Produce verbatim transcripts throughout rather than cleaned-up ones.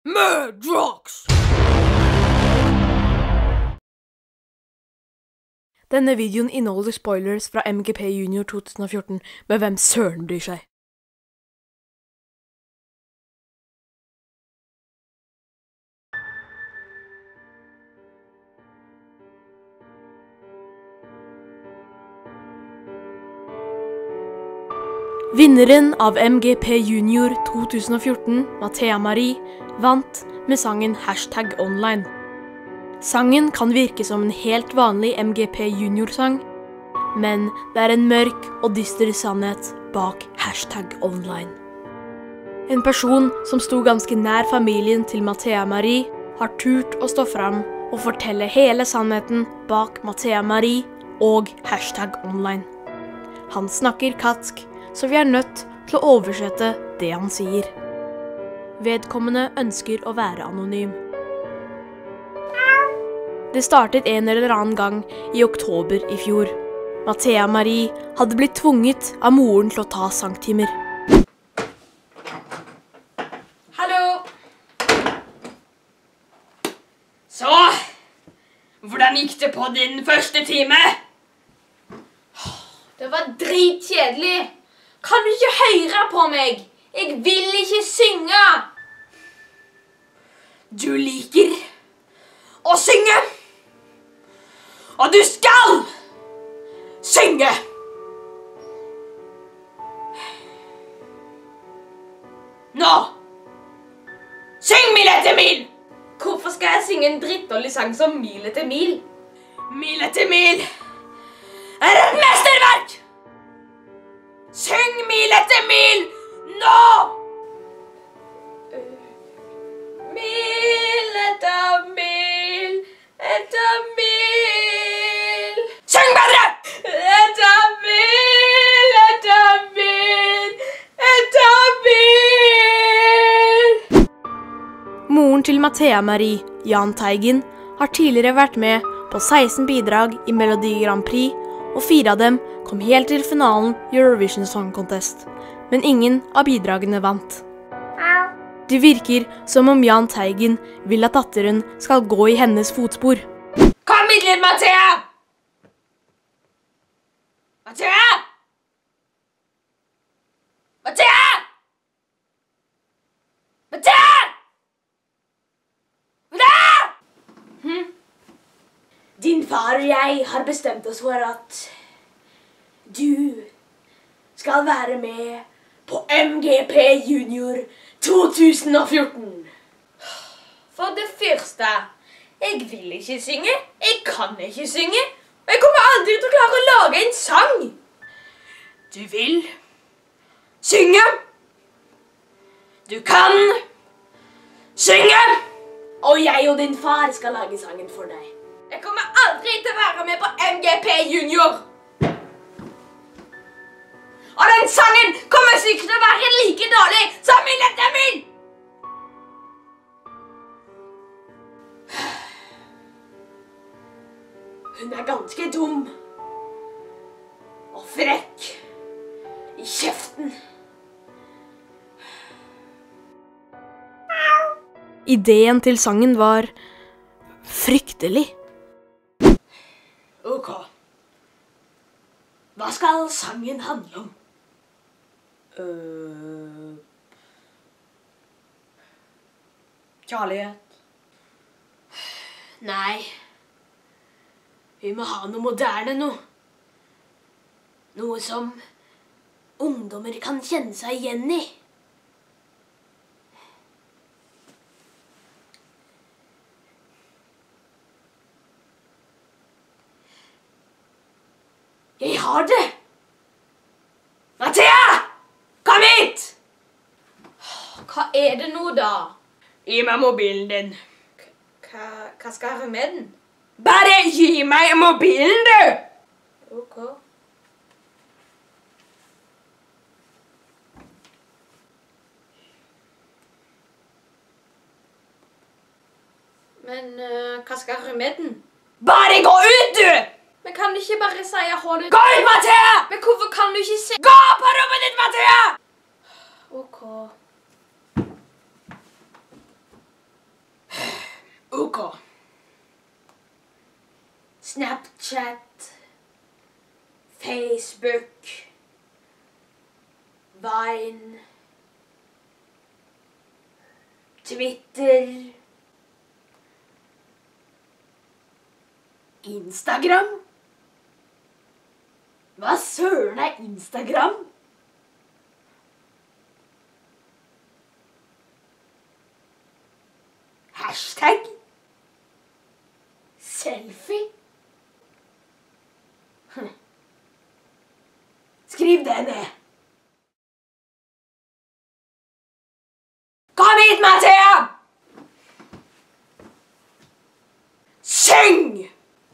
Murdrox! Denne videoen inneholder spoilers fra M G P Junior to tusen og fjorten, men hvem søren bryr seg? Vinneren av M G P Junior to tusen og fjorten, Mathea Marie, vant med sangen Hashtag Online. Sangen kan virke som en helt vanlig M G P Junior-sang, men det er en mørk og dyster sannhet bak Hashtag Online. En person som sto ganske nær familien til Mathea Marie, har turt å stå fram og fortelle hele sannheten bak Mathea Marie og Hashtag Online. Han snakker katsk, så vi er nødt til å oversette det han sier. Vedkommende ønsker å være anonym. Det startet en eller annen gang i oktober i fjor. Mathea Marie hadde blitt tvunget av moren til å ta sangtimer. Hallo! Så, hvordan gikk det på din første time? Det var dritkjedelig. Kan du ikke høre på meg? Jeg vil ikke synge. Du liker å synge. Og du skal synge. Nå! Syng Mil etter mil! Hvorfor skal jeg synge en drittdårlig sang som Mil etter mil? Mil etter mil er et mesterverk! Syng Mil etter mil, nå! Mil etter mil, etter mil. Syng bedre! Etter mil, etter mil, etter mil. Moren til Mathea Marie, Jahn Teigen, har tidligere vært med på seksten bidrag i Melodi Grand Prix, og fire av dem kom helt til finalen i Eurovision Song Contest, men ingen av bidragene vant. Det virker som om Jahn Teigen vil at datteren skal gå i hennes fotspor. Kom hit litt, Mathea! Mathea! Mathea! Mathea! Mathea! Hm? Din far og jeg har bestemt oss for at du skal være med på M G P Junior to tusen og fjorten. For det første, jeg vil ikke synge, jeg kan ikke synge, og jeg kommer aldri til å klare å lage en sang. Du vil synge, du kan synge, og jeg og din far skal lage sangen for deg. Jeg kommer aldri til å være med på M G P Junior. Og den sangen kommer sikkert til å være like dårlig som Mil etter mil. Hun er ganske dum og frekk i kjeften. Ideen til sangen var fryktelig. Ok. Hva skal sangen handle om? Uh, kjærlighet. Nei. Vi må ha noe moderne nå. Noe som ungdommer kan kjenne seg igjen i. Jeg har det! Mathea! Kom hit! Hva er det nå da? Gi meg mobilen din. Hva, hva skal jeg ha med den? Bare gi meg mobilen, du! Ok. Men uh, hva skal jeg ha med den? Bare gå ut, du! Men kan du ikke bare si jeg har det? Gå ut, Mathea! Men hvorfor kan du ikke si... Gå på rommet ditt, Mathea! Ok. Ok. Snapchat, Facebook, Vine, Twitter, Instagram. Hva søren er Instagram? Hashtag? Selfie? Hm. Skriv det ned. Kom hit, Mathea! Syng!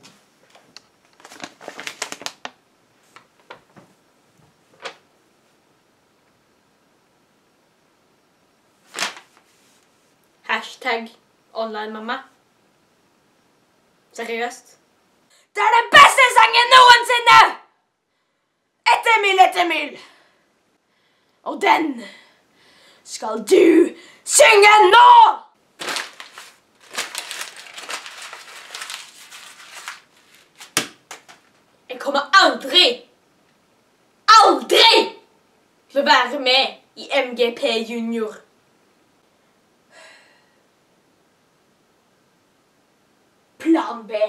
Hashtag online mamma. Seriøst? Det er den beste sangen noensinne! Etter mil etter mil. Og den skal du synge nå! Jeg kommer aldri, aldri til å være med i M G P Junior. Plan B.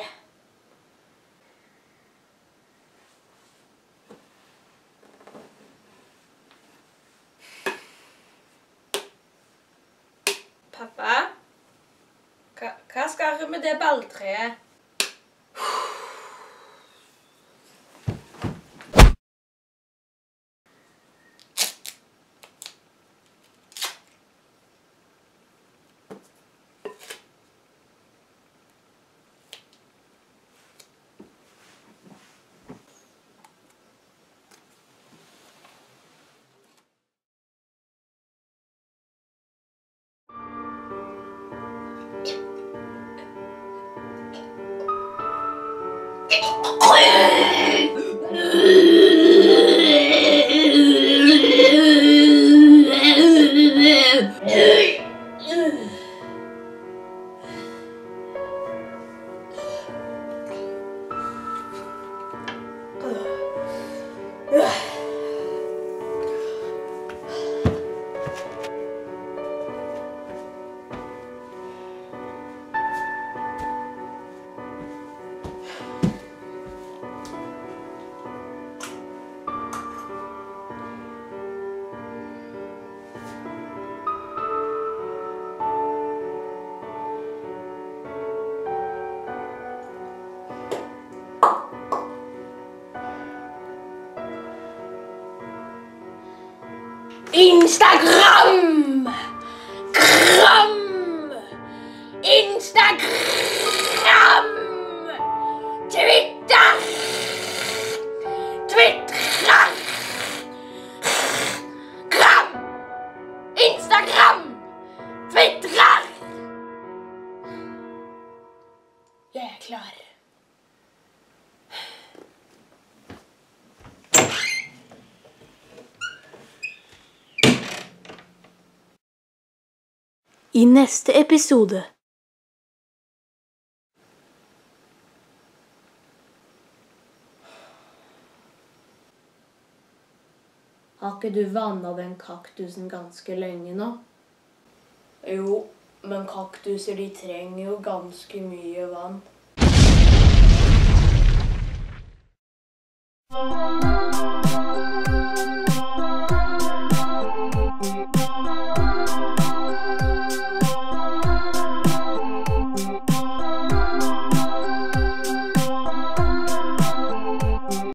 Pappa, hva, hva skal du med det balltreet? Instagram! Kram! Instagram! Twitter! Twitter! Kram! Instagram! Twitter! Jeg er klar. I neste episode. Har ikke du vannet den kaktusen ganske lenge nå? Jo, men kaktuser de trenger jo ganske mye vann.